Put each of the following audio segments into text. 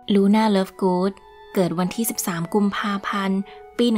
ลูน่า เลิฟกูดเกิดวันที่13กุมภาพันธ์ปี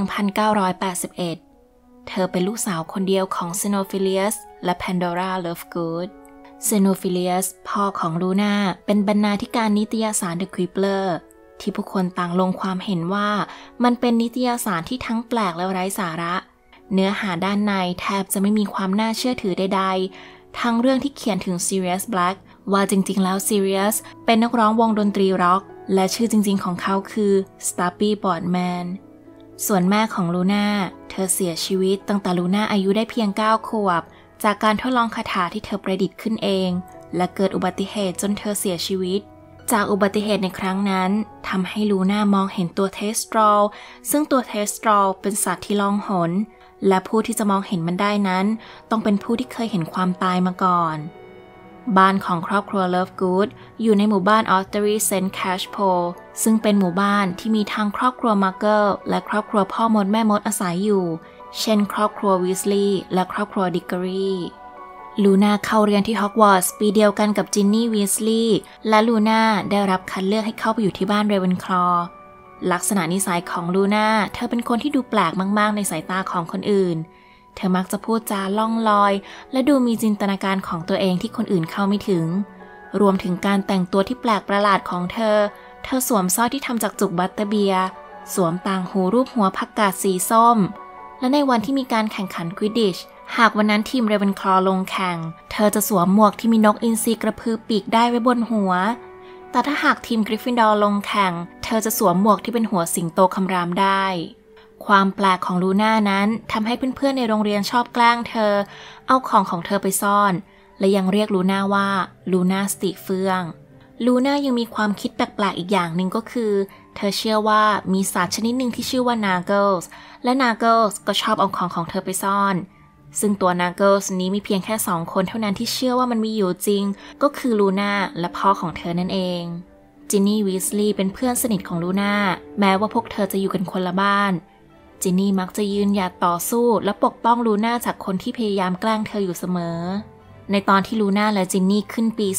1981เธอเป็นลูกสาวคนเดียวของเซโนฟิเลียสและแพนโดรา เลิฟกูดเซโนฟิเลียสพ่อของลูน่าเป็นบรรณาธิการนิตยสาร The Quibbler ที่ผู้คนต่างลงความเห็นว่ามันเป็นนิตยสารที่ทั้งแปลกและไร้สาระเนื้อหาด้านในแทบจะไม่มีความน่าเชื่อถือใดๆทั้งเรื่องที่เขียนถึง Sirius Black ว่าจริงๆแล้ว Sirius เป็นนักร้องวงดนตรีร็อกและชื่อจริงๆของเขาคือ Stubby Boardman ส่วนแม่ของลูน่าเธอเสียชีวิตตั้งแต่ลูน่าอายุได้เพียง9 ขวบจากการทดลองคาถาที่เธอประดิษฐ์ขึ้นเองและเกิดอุบัติเหตุจนเธอเสียชีวิตจากอุบัติเหตุในครั้งนั้นทำให้ลูน่ามองเห็นตัวเทสตรอลซึ่งตัวเทสตรอลเป็นสัตว์ที่ล่องหนและผู้ที่จะมองเห็นมันได้นั้นต้องเป็นผู้ที่เคยเห็นความตายมาก่อนบ้านของครอบครัว เลิฟกูดอยู่ในหมู่บ้าน Ottery St. Cashpole ซึ่งเป็นหมู่บ้านที่มีทั้งครอบครัวมาร์เกิลและครอบครัวพ่อมดแม่มดอาศัยอยู่เช่นครอบครัววีสลีย์และครอบครัวดิกเกอรีลูน่าเข้าเรียนที่ฮอกวอตส์ปีเดียวกันกับจินนี่วีสลีย์และลูน่าได้รับคัดเลือกให้เข้าไปอยู่ที่บ้านเรเวนคลอว์ลักษณะนิสัยของลูน่าเธอเป็นคนที่ดูแปลกมากๆในสายตาของคนอื่นเธอมักจะพูดจาล่องลอยและดูมีจินตนาการของตัวเองที่คนอื่นเข้าไม่ถึงรวมถึงการแต่งตัวที่แปลกประหลาดของเธอสวมสร้อยที่ทำจากจุกบัตเตอร์เบียร์สวมต่างหูรูปหัวผักกาดสีส้มและในวันที่มีการแข่งขันควิดดิชหากวันนั้นทีมเรเวนคลอว์ลงแข่งเธอจะสวมหมวกที่มีนกอินทรีกระพือปีกได้ไว้บนหัวแต่ถ้าหากทีมกริฟฟินดอร์ลงแข่งเธอจะสวมหมวกที่เป็นหัวสิงโตคำรามได้ความแปลกของลูน่านั้นทำให้เพื่อนๆในโรงเรียนชอบแกล้งเธอเอาของเธอไปซ่อนและยังเรียกลูน่าว่าลูน่าสติเฟื่องลูน่ายังมีความคิดแปลกๆอีกอย่างหนึ่งก็คือเธอเชื่อว่ามีสัตว์ชนิดหนึ่งที่ชื่อว่านาเกิลส์และนาเกิลส์ก็ชอบเอาของเธอไปซ่อนซึ่งตัวนาเกิลส์นี้มีเพียงแค่2 คนเท่านั้นที่เชื่อว่ามันมีอยู่จริงก็คือลูน่าและพ่อของเธอนั่นเองจินนี่วีสลีย์เป็นเพื่อนสนิทของลูน่าแม้ว่าพวกเธอจะอยู่กันคนละบ้านจินนี่มักจะยืนหยัดต่อสู้และปกป้องลูน่าจากคนที่พยายามแกล้งเธออยู่เสมอในตอนที่ลูน่าและจินนี่ขึ้นปี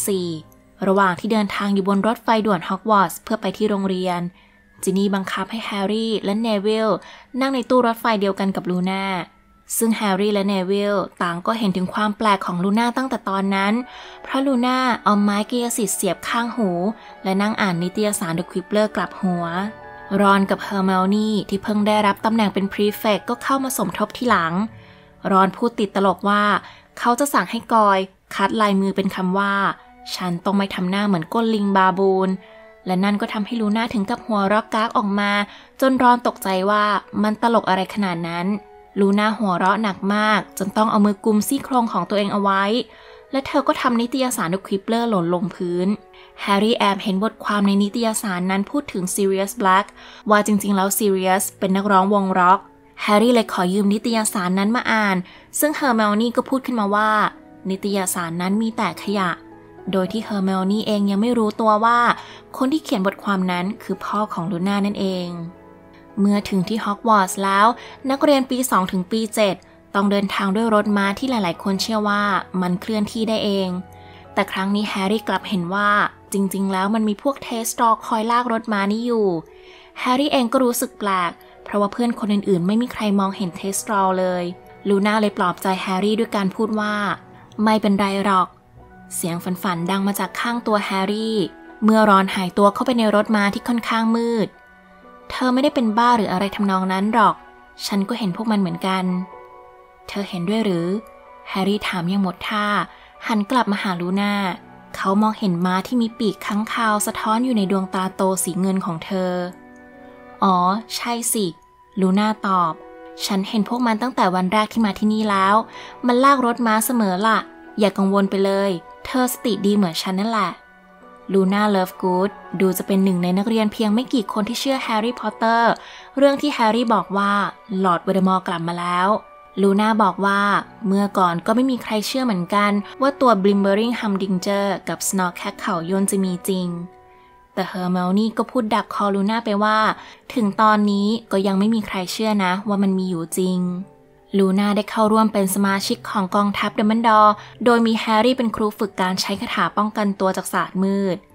4ระหว่างที่เดินทางอยู่บนรถไฟด่วนฮอกวอตส์เพื่อไปที่โรงเรียนจินนี่บังคับให้แฮร์รี่และเนวิลนั่งในตู้รถไฟเดียวกันกับลูน่าซึ่งแฮร์รี่และเนวิลต่างก็เห็นถึงความแปลกของลูน่าตั้งแต่ตอนนั้นเพราะลูน่าเอาไม้กายสิทธิ์เสียบข้างหูและนั่งอ่านนิตยสาร The Quibbler กลับหัวรอนกับเฮอร์ไมโอนี่ที่เพิ่งได้รับตำแหน่งเป็นพรีเฟกต์ก็เข้ามาสมทบทีหลังรอนพูดติดตลกว่าเขาจะสั่งให้กอยคัดลายมือเป็นคำว่าฉันต้องไม่ทำหน้าเหมือนก้นลิงบาบูนและนั่นก็ทำให้ลูน่าถึงกับหัวเราะก๊ากออกมาจนรอนตกใจว่ามันตลกอะไรขนาดนั้นลูน่าหัวเราะหนักมากจนต้องเอามือกุมซี่โครงของตัวเองเอาไว้และเธอก็ทำนิตยสาร The Quibbler หล่นลงพื้นแฮร์รี่แอบเห็นบทความในนิตยสารนั้นพูดถึง Sirius Black ว่าจริงๆแล้ว Sirius เป็นนักร้องวงร็อกแฮร์รี่เลยขอยืมนิตยสารนั้นมาอ่านซึ่งเฮอร์ไมโอนี่ก็พูดขึ้นมาว่านิตยสารนั้นมีแต่ขยะโดยที่เฮอร์ไมโอนี่เองยังไม่รู้ตัวว่าคนที่เขียนบทความนั้นคือพ่อของลูน่านั่นเองเมื่อถึงที่ฮอกวอตส์แล้วนักเรียนปี2ถึงปี7ต้องเดินทางด้วยรถม้าที่หลายๆคนเชื่อว่ามันเคลื่อนที่ได้เองแต่ครั้งนี้แฮร์รี่กลับเห็นว่าจริงๆแล้วมันมีพวกเทสตรอลคอยลากรถม้านี้อยู่แฮร์รี่เองก็รู้สึกแปลกเพราะว่าเพื่อนคนอื่นๆไม่มีใครมองเห็นเทสตรอลเลยลูน่าเลยปลอบใจแฮร์รี่ด้วยการพูดว่าไม่เป็นไรหรอกเสียงฝันๆดังมาจากข้างตัวแฮร์รี่เมื่อรอนหายตัวเข้าไปในรถม้าที่ค่อนข้างมืดเธอไม่ได้เป็นบ้าหรืออะไรทำนองนั้นหรอกฉันก็เห็นพวกมันเหมือนกันเธอเห็นด้วยหรือแฮร์รี่ถามอย่างหมดท่าหันกลับมาหาลูน่าเขามองเห็นม้าที่มีปีกค้างคาวสะท้อนอยู่ในดวงตาโตสีเงินของเธออ๋อใช่สิลูน่าตอบฉันเห็นพวกมันตั้งแต่วันแรกที่มาที่นี่แล้วมันลากรถม้าเสมอล่ะอย่ากังวลไปเลยเธอสติดีเหมือนฉันนั่นแหละลูน่า เลิฟกูดดูจะเป็นหนึ่งในนักเรียนเพียงไม่กี่คนที่เชื่อแฮร์รี่พอตเตอร์เรื่องที่แฮร์รี่บอกว่าลอร์ด โวลเดอมอร์กลับมาแล้วลูน่าบอกว่าเมื่อก่อนก็ไม่มีใครเชื่อเหมือนกันว่าตัวบลิมเบอริงฮัมดิงเจอร์กับสนอร์แคทเขาโยนจะมีจริงแต่เฮอร์ไมโอนี่ก็พูดดักคอลูน่าไปว่าถึงตอนนี้ก็ยังไม่มีใครเชื่อนะว่ามันมีอยู่จริงลูน่าได้เข้าร่วมเป็นสมาชิกของกองทัพดัมเบิลดอร์โดยมีแฮร์รี่เป็นครูฝึกการใช้คาถาป้องกันตัวจากศาสตร์มืด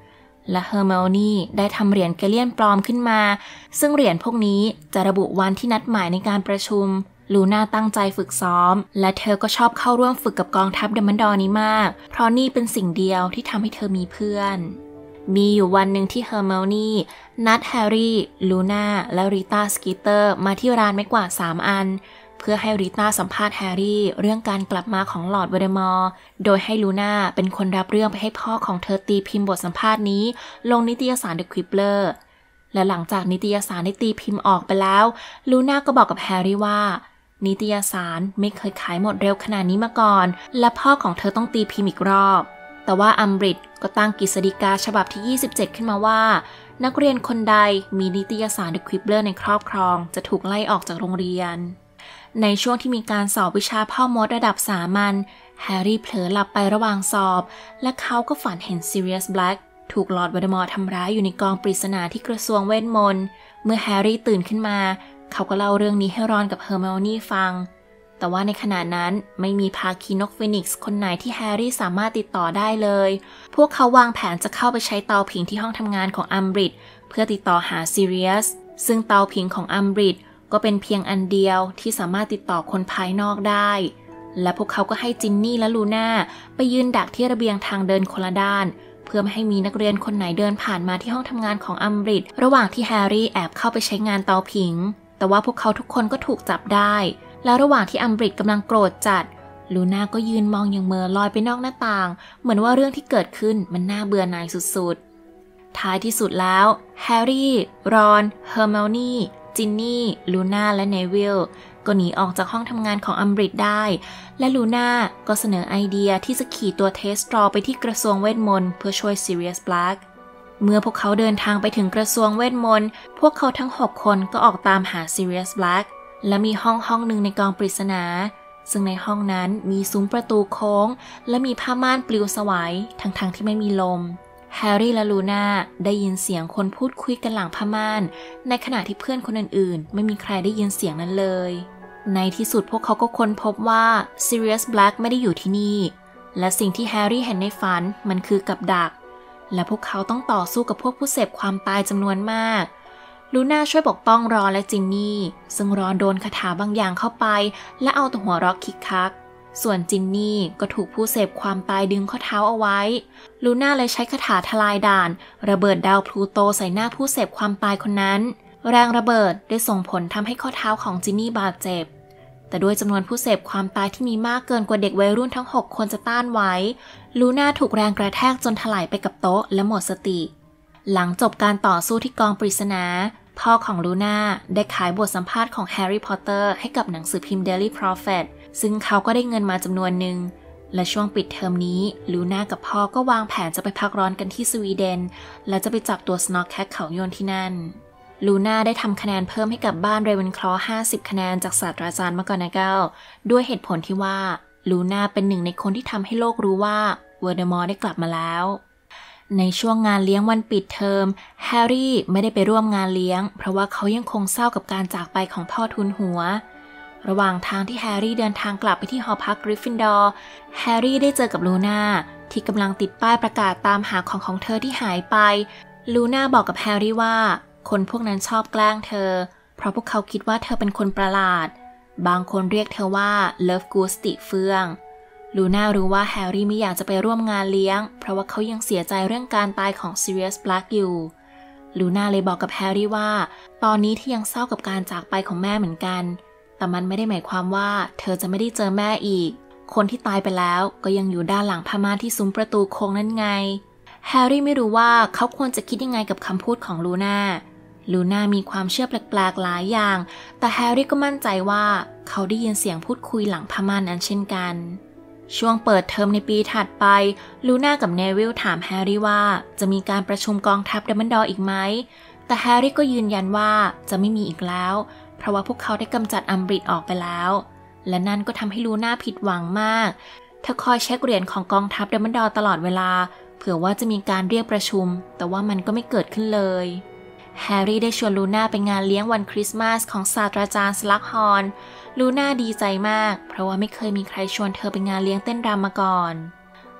และเฮอร์ไมโอนี่ได้ทำเหรียญแกลเลียนปลอมขึ้นมาซึ่งเหรียญพวกนี้จะระบุวันที่นัดหมายในการประชุมลูน่าตั้งใจฝึกซ้อมและเธอก็ชอบเข้าร่วมฝึกกับกองทัพดัมเบิลดอร์นี้มากเพราะนี่เป็นสิ่งเดียวที่ทำให้เธอมีเพื่อนมีอยู่วันหนึ่งที่เฮอร์ไมโอนี่นัดแฮร์รี่ลูน่าและริต้าสกีเตอร์มาที่ร้านไม้กวาด3 อันเพื่อให้ริต้าสัมภาษณ์แฮร์รี่เรื่องการกลับมาของลอร์ดวอลเดมอร์โดยให้ลูน่าเป็นคนรับเรื่องไปให้พ่อของเธอตีพิมพ์บทสัมภาษณ์นี้ลงนิตยสาร The Quibbler และหลังจากนิตยสารได้ตีพิมพ์ออกไปแล้วลูน่าก็บอกกับแฮร์รี่ว่านิตยสารไม่เคยขายหมดเร็วขนาดนี้มาก่อนและพ่อของเธอต้องตีพิมพ์อีกรอบแต่ว่าอัมบริดก็ตั้งกฤษฎีกาฉบับที่27ขึ้นมาว่านักเรียนคนใดมีนิตยสาร The Quibbler ในครอบครองจะถูกไล่ออกจากโรงเรียนในช่วงที่มีการสอบวิชาพ่อมดระดับสามัญแฮร์รี่เผลอหลับไประหว่างสอบและเขาก็ฝันเห็นซิเรียสแบล็กถูกลอร์ดวอลเดมอร์ทำร้ายอยู่ในกองปริศนาที่กระทรวงเวทมนต์เมื่อแฮร์รี่ตื่นขึ้นมาเขาก็เล่าเรื่องนี้ให้รอนกับเฮอร์ไมโอนี่ฟังแต่ว่าในขณะนั้นไม่มีภาคีนกฟีนิกซ์คนไหนที่แฮร์รี่สามารถติดต่อได้เลยพวกเขาวางแผนจะเข้าไปใช้เตาผิงที่ห้องทำงานของอัมบริดเพื่อติดต่อหาซิเรียสซึ่งเตาผิงของอัมบริดก็เป็นเพียงอันเดียวที่สามารถติดต่อคนภายนอกได้และพวกเขาก็ให้จินนี่และลูน่าไปยืนดักที่ระเบียงทางเดินคนละด้านเพื่อไม่ให้มีนักเรียนคนไหนเดินผ่านมาที่ห้องทำงานของอัมบริดระหว่างที่แฮร์รี่แอบเข้าไปใช้งานเตาผิงแต่ว่าพวกเขาทุกคนก็ถูกจับได้และระหว่างที่อัมบริดกำลังโกรธจัดลูน่าก็ยืนมองอย่างเมอลอยไปนอกหน้าต่างเหมือนว่าเรื่องที่เกิดขึ้นมันน่าเบื่อหน่ายสุดๆท้ายที่สุดแล้วแฮร์รี่รอนเฮอร์ไมโอนี่จินนี่ลูน่าและเนวิลก็หนีออกจากห้องทำงานของอัมบริดได้และลูน่าก็เสนอไอเดียที่จะขี่ตัวเทสตรอไปที่กระทรวงเวทมนต์เพื่อช่วยซิเรียสแบล็กเมื่อพวกเขาเดินทางไปถึงกระทรวงเวทมนต์พวกเขาทั้ง6 คนก็ออกตามหาซิเรียสแบล็กและมีห้องหนึ่งในกองปริศนาซึ่งในห้องนั้นมีซุ้มประตูโค้งและมีผ้าม่านปลิวสวายทั้งที่ไม่มีลมแฮร์รี่และลูน่าได้ยินเสียงคนพูดคุยกันหลังผ้าม่านในขณะที่เพื่อนคนอื่นๆไม่มีใครได้ยินเสียงนั้นเลยในที่สุดพวกเขาก็ค้นพบว่าซิเรียสแบล็กไม่ได้อยู่ที่นี่และสิ่งที่แฮร์รี่เห็นในฝันมันคือกับดักและพวกเขาต้องต่อสู้กับพวกผู้เสพความตายจำนวนมากลูน่าช่วยปกป้องรอนและจินนี่ซึ่งรอนโดนคาถาบางอย่างเข้าไปและเอาแต่หัวเราะคิกคักส่วนจินนี่ก็ถูกผู้เสพความตายดึงข้อเท้าเอาไว้ลูน่าเลยใช้คาถาทลายด่านระเบิดดาวพลูโตใส่หน้าผู้เสพความตายคนนั้นแรงระเบิดได้ส่งผลทำให้ข้อเท้าของจินนี่บาดเจ็บแต่ด้วยจำนวนผู้เสพความตายที่มีมากเกินกว่าเด็กวัยรุ่นทั้ง6 คนจะต้านไว้ลูน่าถูกแรงกระแทกจนถลายไปกับโต๊ะและหมดสติหลังจบการต่อสู้ที่กองปริศนาพ่อของลูน่าได้ขายบทสัมภาษณ์ของแฮร์รี่พอตเตอร์ให้กับหนังสือพิมพ์ Daily Prophet ซึ่งเขาก็ได้เงินมาจำนวนหนึ่งและช่วงปิดเทอมนี้ลูน่ากับพ่อก็วางแผนจะไปพักร้อนกันที่สวีเดนและจะไปจับตัวสโนว์แคทเขาโยนที่นั่นลูน่าได้ทำคะแนนเพิ่มให้กับบ้านเรเวนคลอว์50 คะแนนจากศาสตราจารย์แมคกอนาเกลด้วยเหตุผลที่ว่าลูน่าเป็นหนึ่งในคนที่ทำให้โลกรู้ว่าวอลเดมอร์ได้กลับมาแล้วในช่วงงานเลี้ยงวันปิดเทอมแฮร์รี่ไม่ได้ไปร่วมงานเลี้ยงเพราะว่าเขายังคงเศร้ากับการจากไปของพ่อทูลหัวระหว่างทางที่แฮร์รี่เดินทางกลับไปที่หอพักกริฟฟินดอร์แฮร์รี่ได้เจอกับลูน่าที่กำลังติดป้ายประกาศตามหาของเธอที่หายไปลูน่าบอกกับแฮร์รี่ว่าคนพวกนั้นชอบแกล้งเธอเพราะพวกเขาคิดว่าเธอเป็นคนประหลาดบางคนเรียกเธอว่าเลิฟกูสติเฟื่องลูน่ารู้ว่าแฮร์รี่ไม่อยากจะไปร่วมงานเลี้ยงเพราะว่าเขายังเสียใจเรื่องการตายของซิเรียสแบล็กอยู่ลูน่าเลยบอกกับแฮร์รี่ว่าตอนนี้ที่ยังเศร้ากับการจากไปของแม่เหมือนกันแต่มันไม่ได้หมายความว่าเธอจะไม่ได้เจอแม่อีกคนที่ตายไปแล้วก็ยังอยู่ด้านหลังผ้าม่านที่ซุ้มประตูโค้งนั่นไงแฮร์รี่ไม่รู้ว่าเขาควรจะคิดยังไงกับคำพูดของลูน่ามีความเชื่อแปลกๆหลายอย่างแต่แฮร์รี่ก็มั่นใจว่าเขาได้ยินเสียงพูดคุยหลังผ้าม่านนั้นเช่นกันช่วงเปิดเทอมในปีถัดไปลูน่ากับเนวิลถามแฮร์รี่ว่าจะมีการประชุมกองทัพดัมเบิลดอร์อีกไหมแต่แฮร์รี่ก็ยืนยันว่าจะไม่มีอีกแล้วเพราะว่าพวกเขาได้กำจัดอัมบริดออกไปแล้วและนั่นก็ทำให้ลูน่าผิดหวังมากเธอคอยเช็คเหรียญของกองทัพดัมเบิลดอร์ตลอดเวลาเผื่อว่าจะมีการเรียกประชุมแต่ว่ามันก็ไม่เกิดขึ้นเลยแฮร์รี่ได้ชวนลูน่าไปงานเลี้ยงวันคริสต์มาสของศาสตราจารย์สลักฮอร์นลูน่าดีใจมากเพราะว่าไม่เคยมีใครชวนเธอไปงานเลี้ยงเต้นรำมาก่อน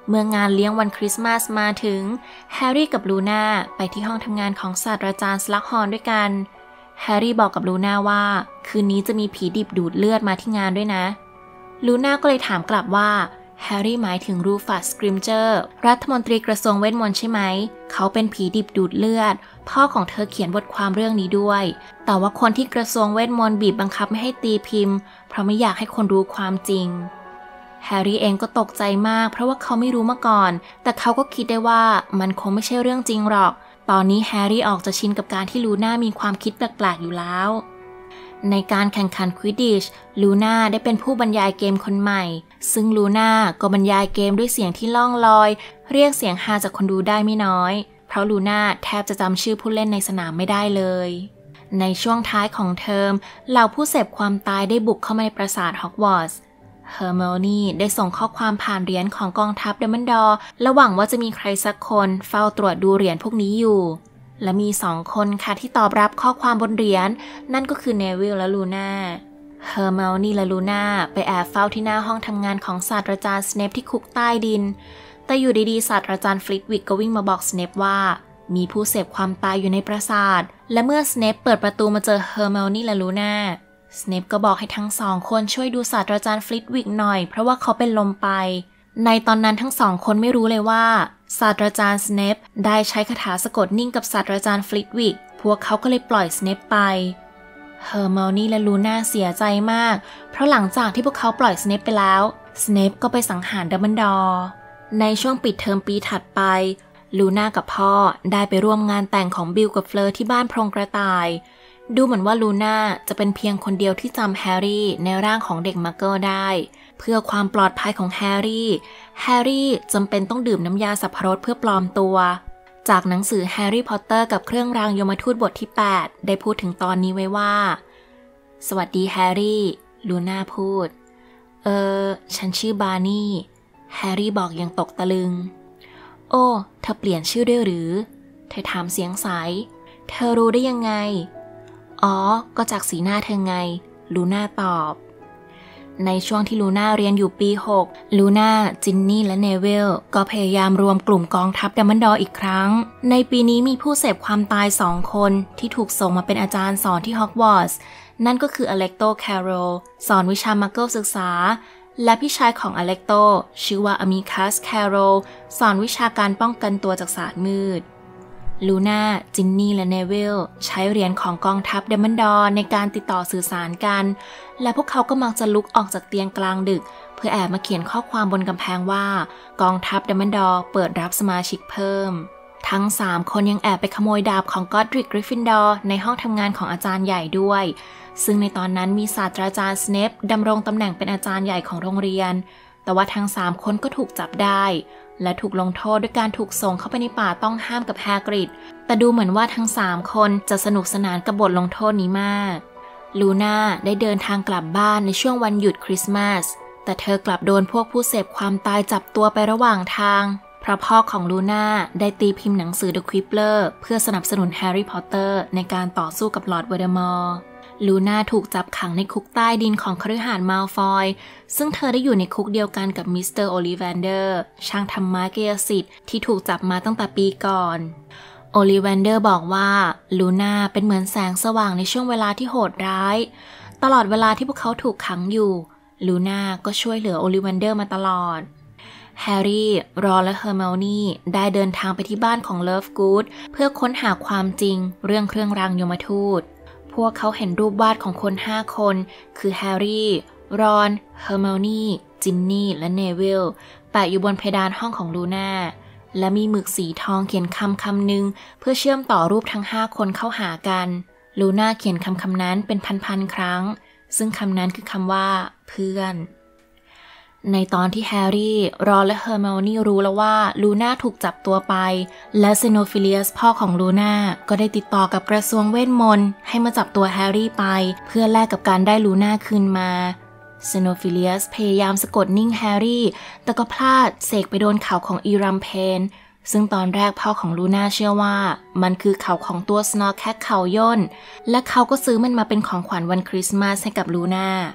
เมื่องานเลี้ยงวันคริสต์มาสมาถึงแฮร์รี่กับลูน่าไปที่ห้องทำงานของศาสตราจารย์สลักฮอร์นด้วยกันแฮร์รี่บอกกับลูน่าว่าคืนนี้จะมีผีดิบดูดเลือดมาที่งานด้วยนะลูน่าก็เลยถามกลับว่าแฮร์รี่หมายถึงรูฟัส สกริมเจอร์รัฐมนตรีกระทรวงเวทมนต์ใช่ไหมเขาเป็นผีดิบดูดเลือดพ่อของเธอเขียนบทความเรื่องนี้ด้วยแต่ว่าคนที่กระทรวงเวทมนต์บีบบังคับไม่ให้ตีพิมพ์เพราะไม่อยากให้คนรู้ความจริงแฮร์รี่เองก็ตกใจมากเพราะว่าเขาไม่รู้มาก่อนแต่เขาก็คิดได้ว่ามันคงไม่ใช่เรื่องจริงหรอกตอนนี้แฮร์รี่ออกจะชินกับการที่ลูน่ามีความคิดแปลกๆอยู่แล้วในการแข่งขันควิดดิชลูน่าได้เป็นผู้บรรยายเกมคนใหม่ซึ่งลูน่าก็บรรยายเกมด้วยเสียงที่ล่องลอยเรียกเสียงฮาจากคนดูได้ไม่น้อยเพราะลูน่าแทบจะจำชื่อผู้เล่นในสนามไม่ได้เลยในช่วงท้ายของเทอมเหล่าผู้เสพความตายได้บุกเข้ามาในปราสาทฮอกวอตส์เฮอร์ไมโอนี่ได้ส่งข้อความผ่านเหรียญของกองทัพดัมเบิลดอร์และหวังว่าจะมีใครสักคนเฝ้าตรวจดูเหรียญพวกนี้อยู่และมี2 คนค่ะที่ตอบรับข้อความบนเหรียญนั่นก็คือเนวิลและลูน่าเฮอร์ไมโอนี่และลูน่าไปแอบเฝ้าที่หน้าห้องทำงานของศาสตราจารย์สเนปที่คุกใต้ดินแต่อยู่ดีๆศาสตราจารย์ฟลิตวิกก็วิ่งมาบอกสเนปว่ามีผู้เสพความตายอยู่ในปราสาทและเมื่อสเนปเปิดประตูมาเจอเฮอร์ไมโอนี่และลูน่าสเนปก็บอกให้ทั้ง2 คนช่วยดูศาสตราจารย์ฟลิตวิกหน่อยเพราะว่าเขาเป็นลมไปในตอนนั้นทั้ง2 คนไม่รู้เลยว่าศาสตราจารย์สเนปได้ใช้คาถาสะกดนิ่งกับศาสตราจารย์ฟลิตวิกพวกเขาก็เลยปล่อยสเนปไปเฮอร์ไมโอนี่และลูน่าเสียใจมากเพราะหลังจากที่พวกเขาปล่อยสเนปไปแล้วสเนปก็ไปสังหารดัมเบิลดอร์ในช่วงปิดเทอมปีถัดไปลูน่ากับพ่อได้ไปร่วมงานแต่งของบิลกับเฟลอร์ที่บ้านโพรงกระต่ายดูเหมือนว่าลูน่าจะเป็นเพียงคนเดียวที่จำแฮร์รี่ในร่างของเด็กมักเกิลได้เพื่อความปลอดภัยของแฮร์รี่จำเป็นต้องดื่มน้ำยาสับปะรดเพื่อปลอมตัวจากหนังสือแฮร์รี่พอตเตอร์กับเครื่องรางยมทูตบทที่8ได้พูดถึงตอนนี้ไว้ว่าสวัสดีแฮร์รี่ลูน่าพูดฉันชื่อบาร์นี่แฮร์รี่บอกอย่างตกตะลึงโอ้เธอเปลี่ยนชื่อด้วยหรือเธอถามเสียงใสเธอรู้ได้ยังไงอ๋อก็จากสีหน้าเธอไงลูน่าตอบในช่วงที่ลูน่าเรียนอยู่ปี6ลูน่าจินนี่และเนวิลก็พยายามรวมกลุ่มกองทัพดัมเบิลดอร์อีกครั้งในปีนี้มีผู้เสพความตาย2 คนที่ถูกส่งมาเป็นอาจารย์สอนที่ฮอกวอตส์นั่นก็คืออเล็กโตแคโรลสอนวิชามักเกิลศึกษาและพี่ชายของอเล็กโตชื่อว่าอมิคัสแคโรลสอนวิชาการป้องกันตัวจากศาสตร์มืดลูน่าจินนี่และเนวิลใช้เหรียญของกองทัพดัมเบิลดอร์ในการติดต่อสื่อสารกันและพวกเขาก็มักจะลุกออกจากเตียงกลางดึกเพื่อแอบมาเขียนข้อความบนกำแพงว่ากองทัพดัมเบิลดอร์เปิดรับสมาชิกเพิ่มทั้ง3 คนยังแอบไปขโมยดาบของก็อดริก กริฟฟินดอร์ในห้องทำงานของอาจารย์ใหญ่ด้วยซึ่งในตอนนั้นมีศาสตราจารย์สเนปดำรงตำแหน่งเป็นอาจารย์ใหญ่ของโรงเรียนแต่ว่าทั้ง3 คนก็ถูกจับได้และถูกลงโทษด้วยการถูกส่งเข้าไปในป่าต้องห้ามกับแฮกริดแต่ดูเหมือนว่าทั้ง3 คนจะสนุกสนานกับบทลงโทษนี้มากลูน่าได้เดินทางกลับบ้านในช่วงวันหยุดคริสต์มาสแต่เธอกลับโดนพวกผู้เสพความตายจับตัวไประหว่างทางเพราะพ่อของลูน่าได้ตีพิมพ์หนังสือ The Quibbler เพื่อสนับสนุนแฮร์รี่พอตเตอร์ในการต่อสู้กับลอร์ด โวลเดอมอร์ลูน่าถูกจับขังในคุกใต้ดินของคฤหาสน์มัลฟอยซึ่งเธอได้อยู่ในคุกเดียวกันกับมิสเตอร์โอลิแวนเดอร์ช่างทำไม้กายสิทธิ์ที่ถูกจับมาตั้งแต่ปีก่อนโอลิแวนเดอร์บอกว่าลูน่าเป็นเหมือนแสงสว่างในช่วงเวลาที่โหดร้ายตลอดเวลาที่พวกเขาถูกขังอยู่ลูน่าก็ช่วยเหลือโอลิแวนเดอร์มาตลอดแฮร์รี่รอนและเฮอร์ไมโอนี่ได้เดินทางไปที่บ้านของเลิฟกู๊ดเพื่อค้นหาความจริงเรื่องเครื่องรางยมทูตพวกเขาเห็นรูปวาดของคน5 คนคือแฮร์รี่รอนเฮอร์ไมโอนี่จินนี่และเนวิลแปะอยู่บนเพดานห้องของลูน่าและมีหมึกสีทองเขียนคำหนึ่งเพื่อเชื่อมต่อรูปทั้ง5 คนเข้าหากันลูน่าเขียนคำนั้นเป็นพันครั้งซึ่งคำนั้นคือคำว่าเพื่อนในตอนที่แฮร์รี่รอนและเฮอร์ไมโอนี่รู้แล้วว่าลูน่าถูกจับตัวไปและเซโนฟิเลียสพ่อของลูน่าก็ได้ติดต่อกับกระทรวงเวทมนต์ให้มาจับตัวแฮร์รี่ไปเพื่อแลกกับการได้ลูน่าคืนมาเซโนฟิเลียสพยายามสะกดนิ่งแฮร์รี่แต่ก็พลาดเสกไปโดนเข่าของอีรัมเพนซึ่งตอนแรกพ่อของลูน่าเชื่อว่ามันคือเข่าของตัวสโนว์แคทเข่าย่นและเขาก็ซื้อมันมาเป็นของขวัญวันคริสต์มาสให้กับลูน่า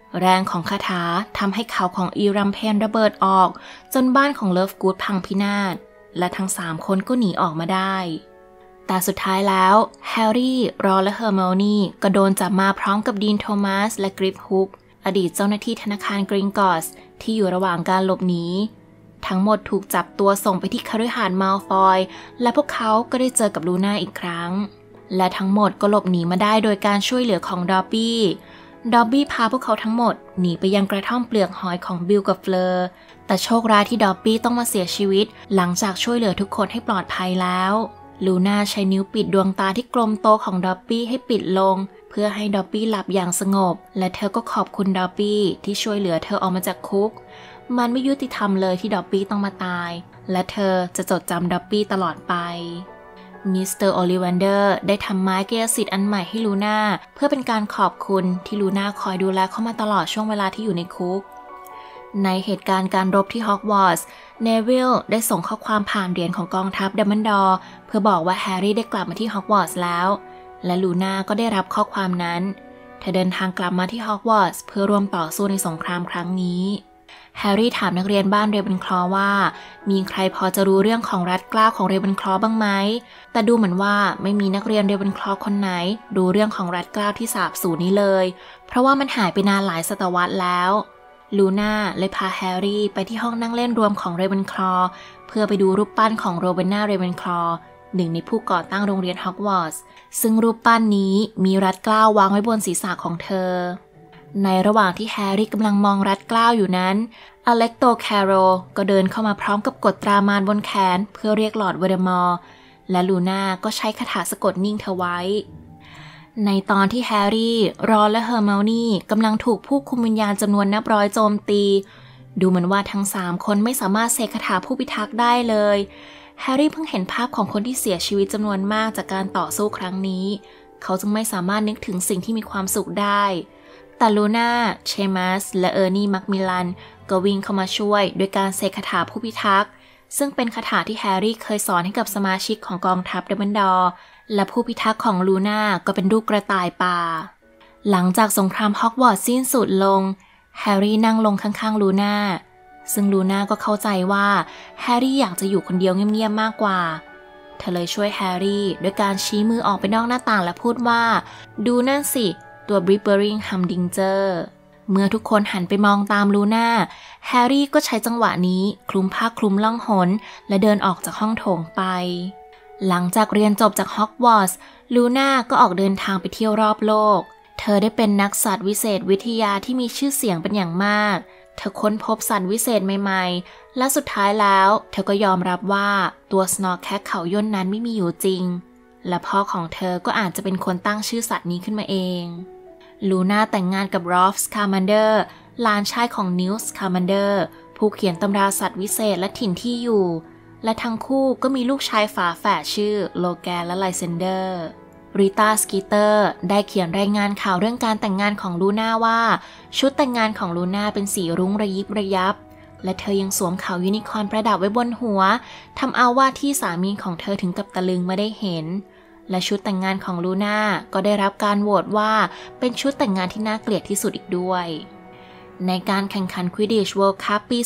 แรงของคาถาทำให้เขาของอีรัมเพนระเบิดออกจนบ้านของเลิฟกูดพังพินาศและทั้ง3คนก็หนีออกมาได้แต่สุดท้ายแล้วแฮร์รี่รอนและเฮอร์ไมโอนี่ก็โดนจับมาพร้อมกับดีนโทมัสและกริฟฮุกอดีตเจ้าหน้าที่ธนาคารกริงกอสที่อยู่ระหว่างการหลบหนีทั้งหมดถูกจับตัวส่งไปที่คฤหาสน์มัลฟอยและพวกเขาก็ได้เจอกับลูน่าอีกครั้งและทั้งหมดก็หลบหนีมาได้โดยการช่วยเหลือของดอบบี้พาพวกเขาทั้งหมดหนีไปยังกระท่อมเปลือกหอยของบิลกับเฟลอร์แต่โชคร้ายที่ดอบบี้ต้องมาเสียชีวิตหลังจากช่วยเหลือทุกคนให้ปลอดภัยแล้วลูน่าใช้นิ้วปิดดวงตาที่กลมโตของดอบบี้ให้ปิดลงเพื่อให้ดอบบี้หลับอย่างสงบและเธอก็ขอบคุณดอบบี้ที่ช่วยเหลือเธอออกมาจากคุกมันไม่ยุติธรรมเลยที่ดอบบี้ต้องมาตายและเธอจะจดจำดอบบี้ตลอดไปมิสเตอร์โอลิแวนเดอร์ได้ทำไม้กายสิทธิ์อันใหม่ให้ลูน่าเพื่อเป็นการขอบคุณที่ลูน่าคอยดูแลเขามาตลอดช่วงเวลาที่อยู่ในคุกในเหตุการณ์การรบที่ฮอกวอตส์เนวิลได้ส่งข้อความผ่านเหรียญของกองทัพดัมเบิลดอร์เพื่อบอกว่าแฮร์รี่ได้กลับมาที่ฮอกวอตส์แล้วและลูน่าก็ได้รับข้อความนั้นเธอเดินทางกลับมาที่ฮอกวอตส์เพื่อร่วมต่อสู้ในสงครามครั้งนี้แฮร์รี่ถามนักเรียนบ้านเรเวนคลอว์ว่ามีใครพอจะรู้เรื่องของรัฐเกล้าของเรเวนคลอว์บ้างไหมแต่ดูเหมือนว่าไม่มีนักเรียนเรเวนคลอว์คนไหนรู้เรื่องของรัฐเกล้าที่สาบสูญนี้เลยเพราะว่ามันหายไปนานหลายศตวรรษแล้วลูน่าเลยพาแฮร์รี่ไปที่ห้องนั่งเล่นรวมของเรเวนคลอว์เพื่อไปดูรูปปั้นของโรเวนน่าเรเวนคลอว์หนึ่งในผู้ก่อตั้งโรงเรียนฮอกวอตส์ซึ่งรูปปั้นนี้มีรัฐเกล้าวางไว้บนศีรษะของเธอในระหว่างที่แฮร์รี่กำลังมองรัฐเกล้าอยู่นั้นอเล็กโตแคโรก็เดินเข้ามาพร้อมกับกดตรามารบนแขนเพื่อเรียกลอร์ดวอเดมอร์และลูน่าก็ใช้คาถาสะกดนิ่งเธอไว้ในตอนที่แฮร์รี่รอนและเฮอร์ไมโอนี่กำลังถูกผู้คุมวิญญาณจำนวนนับร้อยโจมตีดูเหมือนว่าทั้ง3คนไม่สามารถเสกคาถาผู้พิทักษ์ได้เลยแฮร์รี่เพิ่งเห็นภาพของคนที่เสียชีวิตจำนวนมากจากการต่อสู้ครั้งนี้เขาจึงไม่สามารถนึกถึงสิ่งที่มีความสุขได้แต่ลูน่าเชมัสและเออร์นี่มัคมิลลันก็วิ่งเข้ามาช่วยโดยการเสกคาถาผู้พิทักษ์ซึ่งเป็นคาถาที่แฮร์รี่เคยสอนให้กับสมาชิกของกองทัพดัมเบิลดอร์และผู้พิทักษ์ของลูน่าก็เป็นรูปกระต่ายป่าหลังจากสงครามฮอกวอตส์สิ้นสุดลงแฮร์รี่นั่งลงข้างๆลูน่าซึ่งลูน่าก็เข้าใจว่าแฮร์รี่อยากจะอยู่คนเดียวเงียบๆมากกว่าเธอเลยช่วยแฮร์รี่ด้วยการชี้มือออกไปนอกหน้าต่างและพูดว่าดูนั่นสิตัวบริเบอริงฮัมดิงเจอร์เมื่อทุกคนหันไปมองตามลูน่าแฮร์รี่ก็ใช้จังหวะนี้คลุมผ้าคลุมล่องหนและเดินออกจากห้องโถงไปหลังจากเรียนจบจากฮอกวอตส์ลูน่าก็ออกเดินทางไปเที่ยวรอบโลกเธอได้เป็นนักสัตว์วิเศษวิทยาที่มีชื่อเสียงเป็นอย่างมากเธอค้นพบสัตว์วิเศษใหม่ๆและสุดท้ายแล้วเธอก็ยอมรับว่าตัวสโนว์แคทเขาย่นนั้นไม่มีอยู่จริงและพ่อของเธอก็อาจจะเป็นคนตั้งชื่อสัตว์นี้ขึ้นมาเองลูน่าแต่งงานกับรอฟส์คาร์มันเดอร์หลานชายของนิวส์คาร์มันเดอร์ผู้เขียนตำราสัตว์วิเศษและถิ่นที่อยู่และทั้งคู่ก็มีลูกชายฝาแฝดชื่อโลแกนและไลเซนเดอร์ริต้าสกีเตอร์ได้เขียนรายงานข่าวเรื่องการแต่งงานของลูน่าว่าชุดแต่งงานของลูน่าเป็นสีรุ้งระยิบระยับและเธอยังสวมเขายูนิคอร์นประดับไว้บนหัวทำเอาว่าที่สามีของเธอถึงกับตะลึงไม่ได้เห็นและชุดแต่งงานของลูน่าก็ได้รับการโหวตว่าเป็นชุดแต่งงานที่น่าเกลียดที่สุดอีกด้วยในการแข่งขัน Quidditch World Cup ปี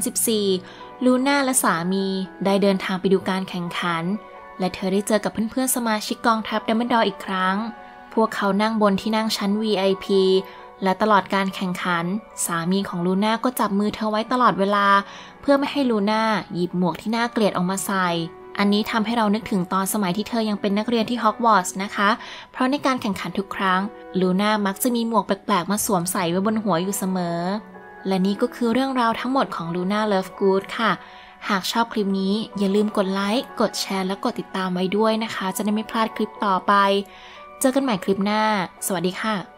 2014 ลูน่าและสามีได้เดินทางไปดูการแข่งขันและเธอได้เจอกับเพื่อนๆสมาชิกกองทัพดัมเบิลดอร์อีกครั้งพวกเขานั่งบนที่นั่งชั้น VIP และตลอดการแข่งขันสามีของลูน่าก็จับมือเธอไว้ตลอดเวลาเพื่อไม่ให้ลูน่าหยิบหมวกที่น่าเกลียดออกมาใส่อันนี้ทำให้เรานึกถึงตอนสมัยที่เธอยังเป็นนักเรียนที่ฮอกวอตส์นะคะเพราะในการแข่งขันทุกครั้งลูน่ามักจะมีหมวกแปลกๆมาสวมใส่ไว้บนหัวอยู่เสมอและนี่ก็คือเรื่องราวทั้งหมดของลูน่าเลิฟกู๊ดค่ะหากชอบคลิปนี้อย่าลืมกดไลค์กดแชร์และกดติดตามไว้ด้วยนะคะจะได้ไม่พลาดคลิปต่อไปเจอกันใหม่คลิปหน้าสวัสดีค่ะ